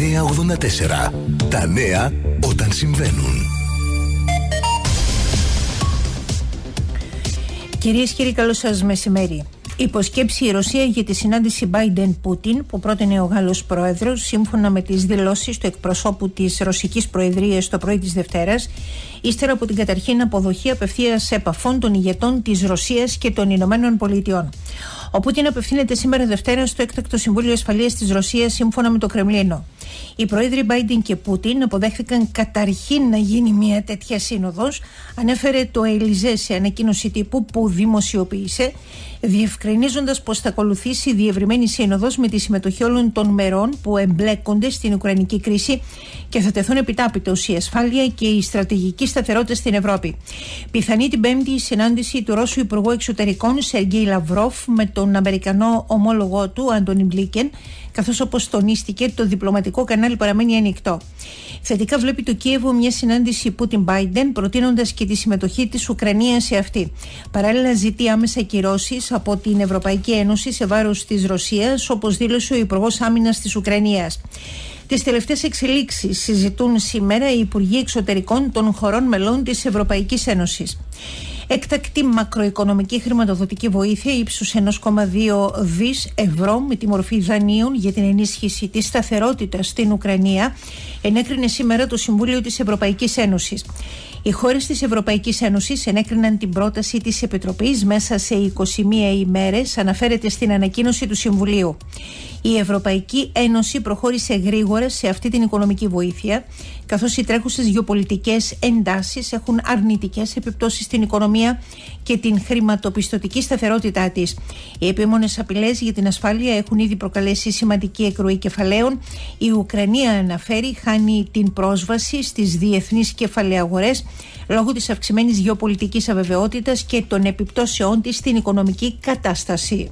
984. Τα νέα όταν συμβαίνουν. Κυρίες και κύριοι, καλό σας μεσημέρι. Υποσκέψει η Ρωσία για τη συνάντηση Biden-Πούτιν που πρότεινε ο Γάλλος Πρόεδρος, σύμφωνα με τις δηλώσεις του εκπροσώπου της Ρωσικής Προεδρίας το πρωί της Δευτέρας, ύστερα από την καταρχήν αποδοχή απευθείας επαφών των ηγετών της Ρωσίας και των Ηνωμένων Πολιτειών. Ο Πούτιν απευθύνεται σήμερα Δευτέρα στο έκτακτο Συμβούλιο Ασφαλείας της Ρωσίας, σύμφωνα με το Κρεμλίνο. Οι πρόεδροι Biden και Πούτιν αποδέχθηκαν καταρχήν να γίνει μια τέτοια σύνοδος, ανέφερε το Ελιζέ σε ανακοίνωση τύπου που δημοσιοποίησε, διευκρινίζοντας πως θα ακολουθήσει διευρυμένη σύνοδος με τη συμμετοχή όλων των μερών που εμπλέκονται στην Ουκρανική κρίση και θα τεθούν επιτάπητος η ασφάλεια και η στρατηγική σταθερότητα στην Ευρώπη. Πιθανή την Πέμπτη η συνάντηση του Ρώσου Υπουργού Εξωτερικών Σεργέη Λαυρόφ με τον Αμερικανό ομόλογό του Άντονι Μπλίνκεν, καθώς όπως τονίστηκε το διπλωματικό κανάλι παραμένει ανοιχτό. Θετικά βλέπει το Κίεβο μια συνάντηση Πούτιν-Biden, προτείνοντας και τη συμμετοχή της Ουκρανίας σε αυτή. Παράλληλα ζητεί άμεσα κυρώσεις από την Ευρωπαϊκή Ένωση σε βάρος της Ρωσίας, όπως δήλωσε ο Υπουργός Άμυνας της Ουκρανίας. Τις τελευταίες εξελίξεις συζητούν σήμερα οι Υπουργοί Εξωτερικών των χωρών μελών της Ευρωπαϊκής Ένωσης. Έκτακτη μακροοικονομική χρηματοδοτική βοήθεια ύψους 1,2 δις ευρώ με τη μορφή δανείων για την ενίσχυση της σταθερότητας στην Ουκρανία ενέκρινε σήμερα το Συμβούλιο της Ευρωπαϊκής Ένωσης. Οι χώρες της Ευρωπαϊκής Ένωσης ενέκριναν την πρόταση της Επιτροπής μέσα σε 21 ημέρες, αναφέρεται στην ανακοίνωση του Συμβουλίου. Η Ευρωπαϊκή Ένωση προχώρησε γρήγορα σε αυτή την οικονομική βοήθεια, καθώς οι τρέχουσες γεωπολιτικές εντάσεις έχουν αρνητικές επιπτώσεις στην οικονομία και την χρηματοπιστωτική σταθερότητά της. Οι επίμονες απειλές για την ασφάλεια έχουν ήδη προκαλέσει σημαντική εκροή κεφαλαίων. Η Ουκρανία, αναφέρει, χάνει την πρόσβαση στις διεθνείς κεφαλαιαγορές λόγω της αυξημένης γεωπολιτικής αβεβαιότητας και των επιπτώσεών της στην οικονομική κατάσταση.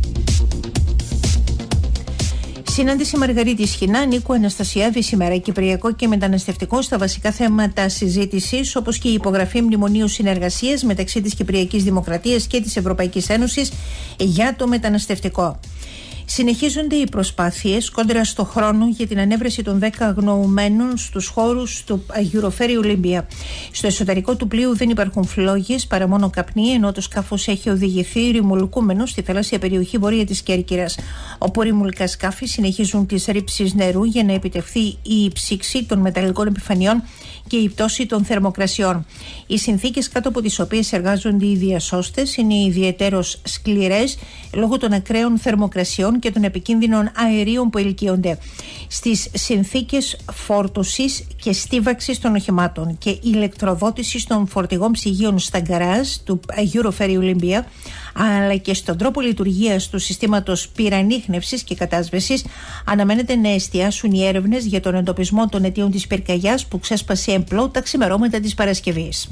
Συνάντηση Μαργαρίτης Σχοινά, Νίκου Αναστασιάδη σήμερα, κυπριακό και μεταναστευτικό στα βασικά θέματα συζήτησης, όπως και η υπογραφή μνημονίου συνεργασίας μεταξύ της Κυπριακής Δημοκρατίας και της Ευρωπαϊκής Ένωσης για το μεταναστευτικό. Συνεχίζονται οι προσπάθειες κόντρα στο χρόνο για την ανέβρεση των 10 αγνοωμένων στους χώρους του Αγιουροφέρι Ολύμπια. Στο εσωτερικό του πλοίου δεν υπάρχουν φλόγες παρά μόνο καπνί, ενώ το σκάφος έχει οδηγηθεί ρημουλκούμενο στη θαλάσσια περιοχή βορεία της Κέρκυρας. Όπου ρημουλκά σκάφη συνεχίζουν τις ρήψεις νερού για να επιτευχθεί η ψήξη των μεταλλικών επιφανειών και η πτώση των θερμοκρασιών. Οι συνθήκες κάτω από τις οποίες εργάζονται οι διασώστες είναι ιδιαιτέρως σκληρές λόγω των ακραίων θερμοκρασιών και των επικίνδυνων αερίων που ελκύονται. Στις συνθήκες φόρτωσης και στίβαξης των οχημάτων και ηλεκτροδότησης των φορτηγών ψυγείων στα γκαράζ του Αγιουροφέρι Ολύμπια, αλλά και στον τρόπο λειτουργίας του συστήματος πυρανίχνευσης και κατάσβεσης, αναμένεται να εστιάσουν οι έρευνες για τον εντοπισμό των αιτίων της πυρκαγιάς που ξέσπασε εμπλό τα ξημερώματα της Παρασκευής.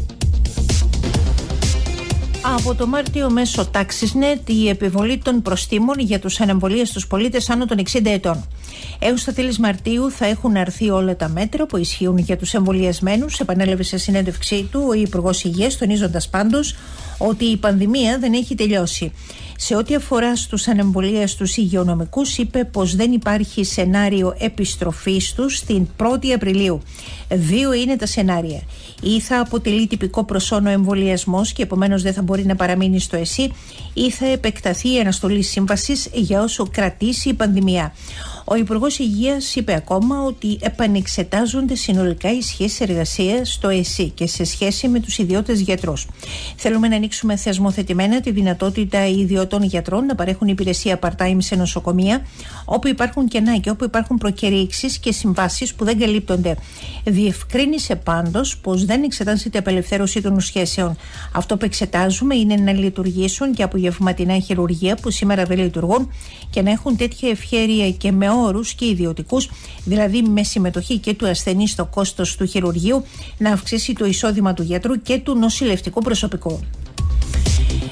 Από το Μάρτιο μέσω TaxisNet η επιβολή των προστίμων για τους ανεμβολίαστους πολίτες άνω των 60 ετών. Έως τα τέλη Μαρτίου θα έχουν αρθεί όλα τα μέτρα που ισχύουν για τους εμβολιασμένους, επανέλαβε σε συνέντευξή του ο Υπουργός Υγείας, τονίζοντας πάντως ότι η πανδημία δεν έχει τελειώσει. Σε ό,τι αφορά στους ανεμβολίαστους υγειονομικούς, είπε πως δεν υπάρχει σενάριο επιστροφής τους στην 1η Απριλίου. Δύο είναι τα σενάρια. Ή θα αποτελεί τυπικό προσώνο εμβολιασμός και επομένως δεν θα μπορεί να παραμείνει στο ΕΣΥ, ή θα επεκταθεί η αναστολή σύμβασης για όσο κρατήσει η πανδημία. Ο Υπουργός Υγείας είπε ακόμα ότι επανεξετάζονται συνολικά οι σχέσεις εργασίας στο ΕΣΥ και σε σχέση με τους ιδιώτες γιατρούς. Θέλουμε να ανοίξουμε θεσμοθετημένα τη δυνατότητα ιδιωτών γιατρών να παρέχουν υπηρεσία part-time σε νοσοκομεία, όπου υπάρχουν κενά και όπου υπάρχουν προκηρύξεις και συμβάσεις που δεν καλύπτονται. Διευκρίνησε πάντως πως δεν εξετάζεται απελευθέρωση των σχέσεων. Αυτό που εξετάζουμε είναι να λειτουργήσουν και απογευματινά χειρουργεία που σήμερα δεν λειτουργούν και να έχουν τέτοια ευχέρεια και με όρους και ιδιωτικούς, δηλαδή με συμμετοχή και του ασθενή στο κόστος του χειρουργείου, να αυξήσει το εισόδημα του γιατρού και του νοσηλευτικού προσωπικού.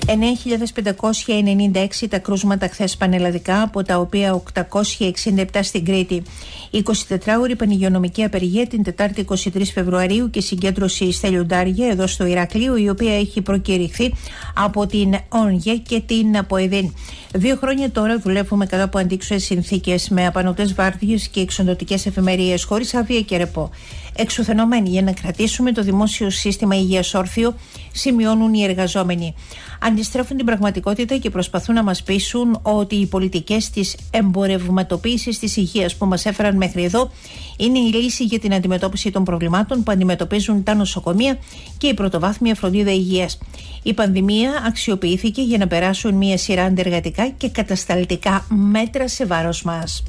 9.596 τα κρούσματα χθες πανελλαδικά, από τα οποία 867 στην Κρήτη. 24ωρη πανηγειονομική απεργία την Τετάρτη 23 Φεβρουαρίου και συγκέντρωση στα Λιοντάρια εδώ στο Ηράκλειο, η οποία έχει προκηρυχθεί από την ΟΝΓΕ και την ΑΠΟΕΔΗΝ. 2 χρόνια τώρα δουλεύουμε κάτω από αντίξωες συνθήκες, με απανωτές βάρδιες και εξοντωτικές εφημερίες, χωρίς άδεια και ρεπό. Εξουθενωμένοι για να κρατήσουμε το δημόσιο σύστημα υγείας όρθιο, σημειώνουν οι εργαζόμενοι. Αντιστρέφουν την πραγματικότητα και προσπαθούν να μας πείσουν ότι οι πολιτικές της εμπορευματοποίησης της υγείας που μας έφεραν μέχρι εδώ είναι η λύση για την αντιμετώπιση των προβλημάτων που αντιμετωπίζουν τα νοσοκομεία και η πρωτοβάθμια φροντίδα υγείας. Η πανδημία αξιοποιήθηκε για να περάσουν μια σειρά αντεργατικά και κατασταλτικά μέτρα σε βάρος μας.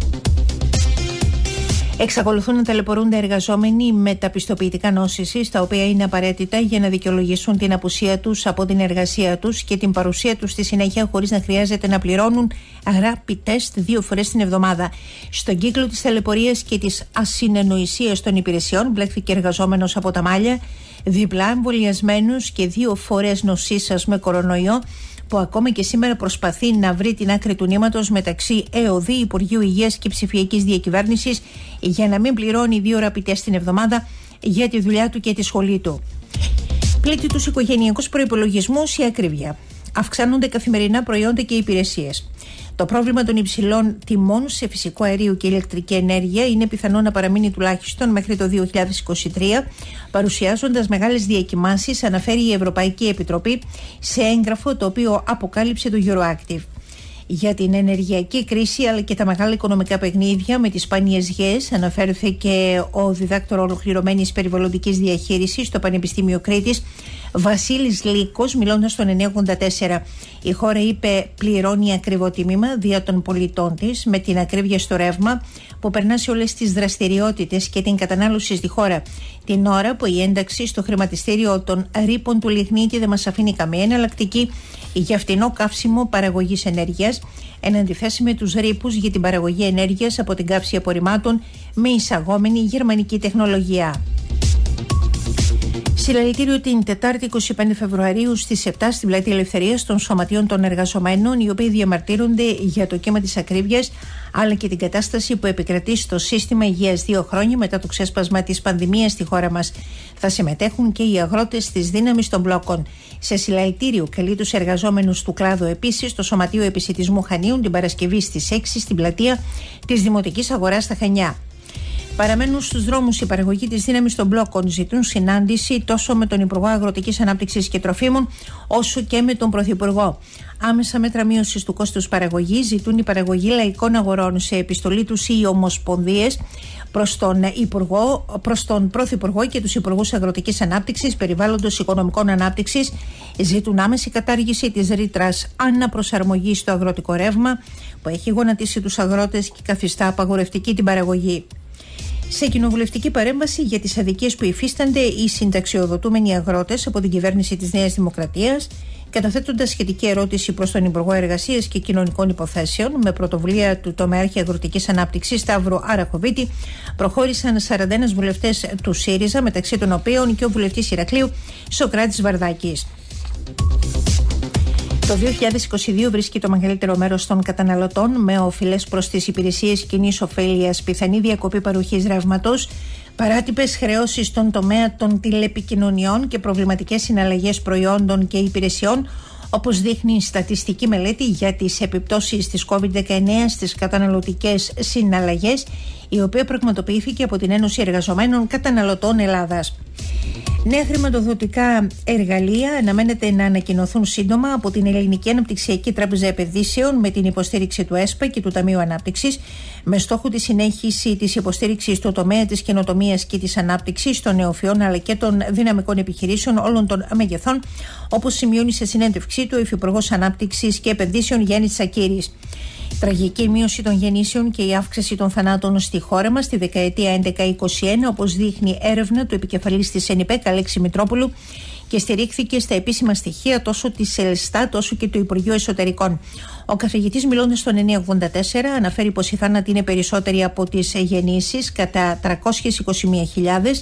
Εξακολουθούν να ταλαιπωρούνται εργαζόμενοι με τα πιστοποιητικά νόσησης, τα οποία είναι απαραίτητα για να δικαιολογήσουν την απουσία τους από την εργασία τους και την παρουσία τους στη συνέχεια, χωρίς να χρειάζεται να πληρώνουν rapid test 2 φορές την εβδομάδα. Στον κύκλο της ταλαιπωρίας και της ασυνεννοησίας των υπηρεσιών μπλέχθηκε εργαζόμενος από τα Μάλια, διπλά εμβολιασμένους και 2 φορές νοσήσας με κορονοϊό, που ακόμα και σήμερα προσπαθεί να βρει την άκρη του νήματος μεταξύ ΕΟΔΗ, Υπουργείου Υγείας και Ψηφιακής Διακυβέρνησης, για να μην πληρώνει 2 rapid test την εβδομάδα για τη δουλειά του και τη σχολή του. Πλήττει τους οικογενειακούς προϋπολογισμούς η ακρίβεια. Αυξάνονται καθημερινά προϊόντα και υπηρεσίες. Το πρόβλημα των υψηλών τιμών σε φυσικό αέριο και ηλεκτρική ενέργεια είναι πιθανό να παραμείνει τουλάχιστον μέχρι το 2023, παρουσιάζοντας μεγάλες διακυμάνσεις, αναφέρει η Ευρωπαϊκή Επιτροπή σε έγγραφο το οποίο αποκάλυψε το Euroactiv. Για την ενεργειακή κρίση αλλά και τα μεγάλα οικονομικά παιχνίδια με τις σπάνιες γέες αναφέρθηκε ο διδάκτορ ολοκληρωμένης περιβαλλοντικής διαχείρισης στο Πανεπιστήμιο Κρήτης, Βασίλης Λύκος, μιλώντας στον 984. Η χώρα, είπε, πληρώνει ακριβό τίμημα δια των πολιτών της με την ακρίβεια στο ρεύμα που περνά σε όλες τις δραστηριότητες και την κατανάλωση στη χώρα, την ώρα που η ένταξη στο χρηματιστήριο των ρήπων του λιγνίτη δεν μας αφήνει καμία εναλλακτική για φτηνό καύσιμο παραγωγής ενέργειας, εν αντιθέσει με τους ρήπους για την παραγωγή ενέργειας από την καύση απορριμμάτων με εισαγόμενη γερμανική τεχνολογία. Συλλαλητήριο την Τετάρτη 25 Φεβρουαρίου στις 7 στην Πλατεία Ελευθερίας των Σωματείων των Εργαζομένων, οι οποίοι διαμαρτύρονται για το κύμα της ακρίβειας αλλά και την κατάσταση που επικρατεί στο σύστημα υγείας 2 χρόνια μετά το ξέσπασμα της πανδημίας στη χώρα μας. Θα συμμετέχουν και οι αγρότες της δύναμης των μπλόκων. Σε συλλαλητήριο καλεί τους εργαζόμενους του κλάδου επίσης το Σωματείο Επισιτισμού Χανίων την Παρασκευή στις 6 στην πλατεία της Δημοτικής Αγοράς στα Χανιά. Παραμένουν στους δρόμους η παραγωγή της δύναμης των μπλόκων. Ζητούν συνάντηση τόσο με τον Υπουργό Αγροτικής Ανάπτυξης και Τροφίμων, όσο και με τον Πρωθυπουργό. Άμεσα μέτρα μείωσης του κόστους παραγωγής ζητούν η παραγωγή λαϊκών αγορών. Σε επιστολή τους οι ομοσπονδίες προς τον Πρωθυπουργό και τους Υπουργούς Αγροτικής Ανάπτυξης, Περιβάλλοντος, Οικονομικών Ανάπτυξης ζητούν άμεση κατάργηση της ρήτρας αναπροσαρμογής στο αγροτικό ρεύμα που έχει γονατίσει τους αγρότες και καθιστά απαγορευτική την παραγωγή. Σε κοινοβουλευτική παρέμβαση για τις αδικίες που υφίστανται οι συνταξιοδοτούμενοι αγρότες από την κυβέρνηση της Νέας Δημοκρατίας, καταθέτοντας σχετική ερώτηση προς τον Υπουργό Εργασίας και Κοινωνικών Υποθέσεων με πρωτοβουλία του τομεάρχη Αγροτικής Ανάπτυξης Σταύρου Αραχοβίτη, προχώρησαν 41 βουλευτές του ΣΥΡΙΖΑ, μεταξύ των οποίων και ο βουλευτής Ηρακλείου Σοκράτης Βαρδάκης. Το 2022 βρίσκει το μεγαλύτερο μέρος των καταναλωτών με οφειλές προς τις υπηρεσίες κοινής ωφέλειας, πιθανή διακοπή παροχής ρεύματος, παράτυπες χρεώσεις στον τομέα των τηλεπικοινωνιών και προβληματικές συναλλαγές προϊόντων και υπηρεσιών, όπως δείχνει η στατιστική μελέτη για τις επιπτώσεις της COVID-19 στις καταναλωτικές συναλλαγές, η οποία πραγματοποιήθηκε από την Ένωση Εργαζομένων Καταναλωτών Ελλάδας. Νέα χρηματοδοτικά εργαλεία αναμένεται να ανακοινωθούν σύντομα από την Ελληνική Αναπτυξιακή Τράπεζα Επενδύσεων με την υποστήριξη του ΕΣΠΑ και του Ταμείου Ανάπτυξης, με στόχο τη συνέχιση της υποστήριξης στο τομέα της καινοτομίας και της ανάπτυξης των νεοφυών αλλά και των δυναμικών επιχειρήσεων όλων των μεγεθών, όπως σημειώνει σε συνέντευξή του ο Υφυπουργός Ανάπτυξης και Επενδύσεων Γιάννης Τσακίρης. Τραγική μείωση των γεννήσεων και η αύξηση των θανάτων στη χώρα μας τη δεκαετία 11-21, όπως δείχνει έρευνα του επικεφαλής της ΕΝΙΠΕΚ Αλέξη Μητρόπουλου και στηρίχθηκε στα επίσημα στοιχεία τόσο της ΕΛΣΤΑΤ όσο και του Υπουργείου Εσωτερικών. Ο καθηγητής, μιλώντας στον 984, αναφέρει πως οι θάνατοι είναι περισσότεροι από τις γεννήσεις κατά 321.000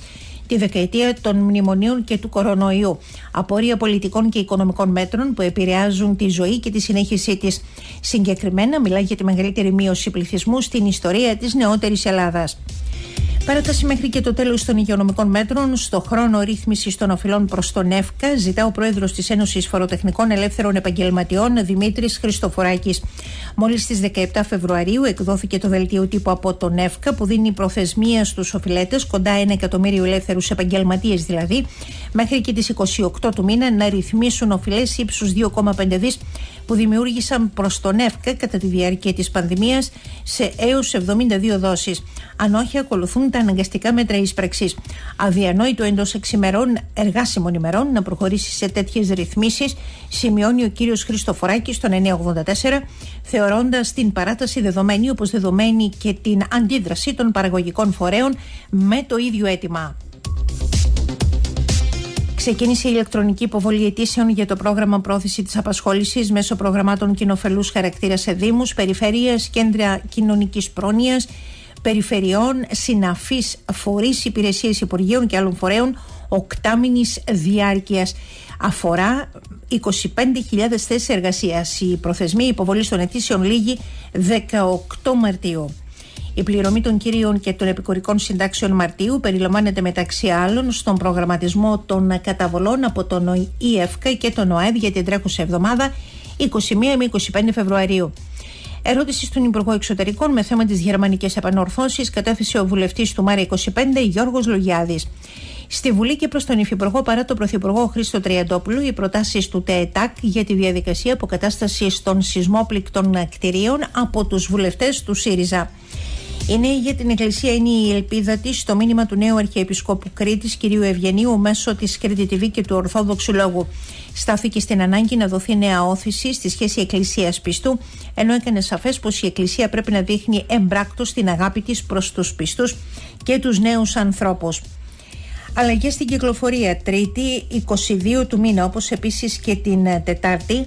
τη δεκαετία των μνημονίων και του κορονοϊού. Απορία πολιτικών και οικονομικών μέτρων που επηρεάζουν τη ζωή και τη συνέχιση της. Συγκεκριμένα, μιλάει για τη μεγαλύτερη μείωση πληθυσμού στην ιστορία της νεότερης Ελλάδας. Παράταση μέχρι και το τέλος των υγειονομικών μέτρων στο χρόνο ρύθμισης των οφειλών προς τον ΕΦΚΑ, ζητά ο πρόεδρος της Ένωσης Φοροτεχνικών Ελεύθερων Επαγγελματιών, Δημήτρης Χριστοφοράκης. Μόλις στις 17 Φεβρουαρίου εκδόθηκε το δελτίο τύπου από τον ΕΦΚΑ, που δίνει προθεσμία στους οφειλέτες, κοντά 1 εκατομμύριο ελεύθερους επαγγελματίες δηλαδή, μέχρι και τις 28 του μήνα να ρυθμίσουν οφειλές ύψους 2,5 δις που δημιούργησαν προς τον ΕΦΚΑ κατά τη διάρκεια της πανδημίας σε έως 72 δόσεις. Αν όχι, ακολουθούν τα αναγκαστικά μέτρα εισπραξής. Αδιανόητο εντός 6 εργάσιμων ημερών να προχωρήσει σε τέτοιες ρυθμίσεις, σημειώνει ο κύριος Χριστοφοράκης στον 984, θεωρώντας την παράταση δεδομένη, όπως δεδομένη και την αντίδραση των παραγωγικών φορέων με το ίδιο αίτημα. Ξεκίνησε η ηλεκτρονική υποβολή αιτήσεων για το πρόγραμμα πρόθεση της απασχόλησης μέσω προγραμμάτων κοινοφελούς χαρακτήρα σε δήμους, περιφέρειες, κέντρα κοινωνικής πρόνοιας, περιφερειών, συναφείς φορείς, υπηρεσίες υπουργείων και άλλων φορέων οκτάμινης διάρκειας. Αφορά 25.000 θέσεις εργασίας. Η προθεσμία υποβολής των αιτήσεων λήγει 18 Μαρτίου. Η πληρωμή των κυρίων και των επικουρικών συντάξεων Μαρτίου περιλαμβάνεται μεταξύ άλλων στον προγραμματισμό των καταβολών από τον ΙΕΦΚΑ και τον ΟΑΕΔ για την τρέχουσα εβδομάδα 21 με 25 Φεβρουαρίου. Ερώτηση στον Υπουργό Εξωτερικών με θέμα τις γερμανικές επανορθώσεις κατέθεσε ο βουλευτής του ΜΑΡΑ 25 Γιώργος Λογιάδης. Στη Βουλή και προς τον Υφυπουργό παρά τον Πρωθυπουργό Χρήστο Τριαντόπουλου, οι προτάσεις του ΤΕΕΤΑΚ για τη διαδικασία αποκατάστασης των σεισμόπληκτων κτηρίων από τους βουλευτές του ΣΥΡΙΖΑ. Η νέη για την Εκκλησία είναι η ελπίδα της στο μήνυμα του νέου Αρχιεπισκόπου Κρήτης κ. Ευγενίου μέσω της Κρήτη TV και του Ορθόδοξου Λόγου. Στάθηκε στην ανάγκη να δοθεί νέα όθηση στη σχέση Εκκλησίας πιστού, ενώ έκανε σαφές πως η Εκκλησία πρέπει να δείχνει εμπράκτος την αγάπη της προς τους πιστούς και τους νέους ανθρώπους. Αλλαγές στην κυκλοφορία Τρίτη 22 του μήνα, όπως επίσης και την Τετάρτη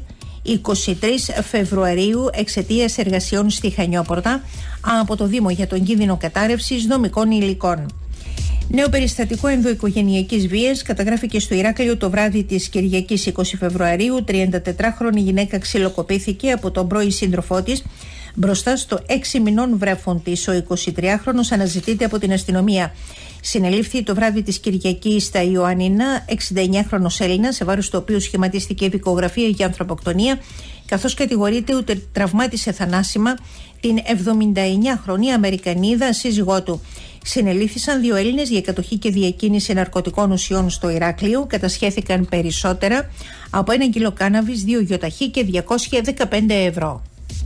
23 Φεβρουαρίου εξαιτίας εργασιών στη Χανιόπορτα από το Δήμο για τον κίνδυνο κατάρρευσης δομικών υλικών. Νέο περιστατικό ενδοοικογενειακής βίας καταγράφηκε στο Ηράκλειο το βράδυ της Κυριακής 20 Φεβρουαρίου. 34χρονη γυναίκα ξυλοκοπήθηκε από τον πρώην σύντροφό της μπροστά στο 6 μηνών βρέφον της. Ο 23χρονος αναζητείται από την αστυνομία. Συνελήφθη το βράδυ της Κυριακής στα Ιωαννίνα 69χρονος Έλληνας, σε βάρος του οποίου σχηματίστηκε δικογραφία για ανθρωποκτονία, καθώς κατηγορείται ότι τραυμάτισε θανάσιμα την 79χρονη Αμερικανίδα σύζυγό του. Συνελήφθησαν 2 Έλληνες για κατοχή και διακίνηση ναρκωτικών ουσιών στο Ηράκλειο. Κατασχέθηκαν περισσότερα από 1 κιλό κάναβης, 2 γιοταχή και 215 ευρώ.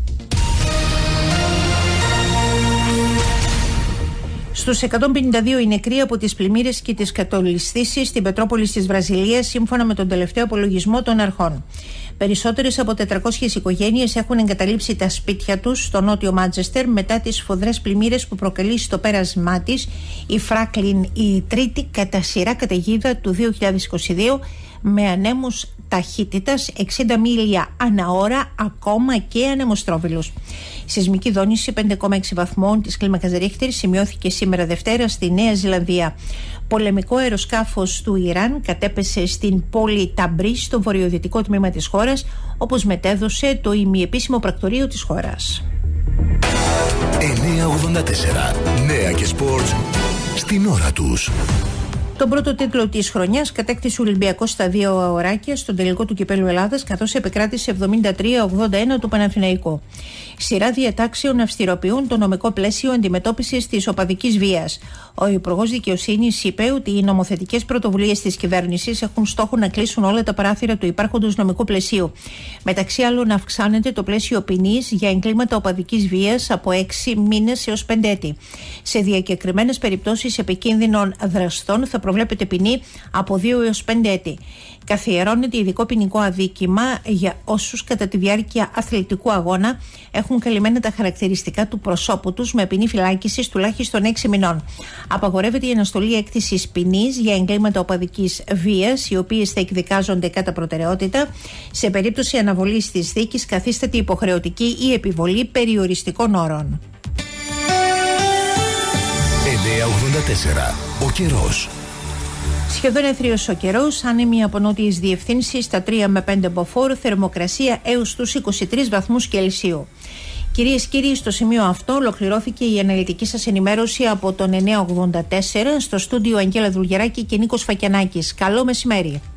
Στους 152 οι νεκροί από τις πλημμύρες και τις κατολισθήσεις στην Πετρόπολη της Βραζιλίας, σύμφωνα με τον τελευταίο απολογισμό των αρχών. Περισσότερες από 400 οικογένειες έχουν εγκαταλείψει τα σπίτια τους στο νότιο Μάντσεστερ μετά τις σφοδρές πλημμύρες που προκαλεί στο πέρασμά της η Φράκλιν, η τρίτη κατά σειρά καταιγίδα του 2022, με ανέμους ταχύτητας 60 μίλια ανά ώρα, ακόμα και ανεμοστρόβιλους. Σεισμική δόνηση 5,6 βαθμών της κλίμακας Ρίχτερ σημειώθηκε σήμερα Δευτέρα στη Νέα Ζηλανδία. Πολεμικό αεροσκάφος του Ιράν κατέπεσε στην πόλη Ταμπρί, στο βορειοδυτικό τμήμα της χώρας, όπως μετέδωσε το ημιεπίσημο πρακτορείο της χώρας. 984 Νέα και Σπορτς στην ώρα τους. Τον πρώτο τίτλο της χρονιάς κατέκτησε ο Ολυμπιακός στα 2 ωράκια στον τελικό του Κυπέλλου Ελλάδας, καθώς επεκράτησε 73-81 του Παναθηναϊκού. Σειρά διατάξεων αυστηροποιούν το νομικό πλαίσιο αντιμετώπισης της οπαδικής βίας. Ο Υπουργός Δικαιοσύνης είπε ότι οι νομοθετικές πρωτοβουλίες της κυβέρνησης έχουν στόχο να κλείσουν όλα τα παράθυρα του υπάρχοντος νομικού πλαισίου. Μεταξύ άλλων, αυξάνεται το πλαίσιο ποινής για εγκλήματα οπαδικής βίας από 6 μήνες έως 5 έτη. Σε διακεκριμένες περιπτώσεις επικίνδυνων δραστών θα προβλέπεται ποινή από 2 έως 5 έτη. Καθιερώνεται ειδικό ποινικό αδίκημα για όσους κατά τη διάρκεια αθλητικού αγώνα έχουν καλυμμένα τα χαρακτηριστικά του προσώπου τους με ποινή φυλάκισης τουλάχιστον 6 μηνών. Απαγορεύεται η αναστολή έκτησης ποινής για εγκλήματα οπαδικής βίας, οι οποίες θα εκδικάζονται κατά προτεραιότητα. Σε περίπτωση αναβολής της δίκης καθίσταται υποχρεωτική η επιβολή περιοριστικών όρων. 984. Ο καιρός. Σχεδόν αιθρίος ο καιρός, άνεμοι από νότιες διευθύνσεις στα 3 με 5 μποφόρ, θερμοκρασία έως τους 23 βαθμούς Κελσίου. Κυρίες και κύριοι, στο σημείο αυτό ολοκληρώθηκε η αναλυτική σας ενημέρωση από τον 984 στο στούντιο Αγγέλα Δουλγεράκη και Νίκος Φακιανάκης. Καλό μεσημέρι.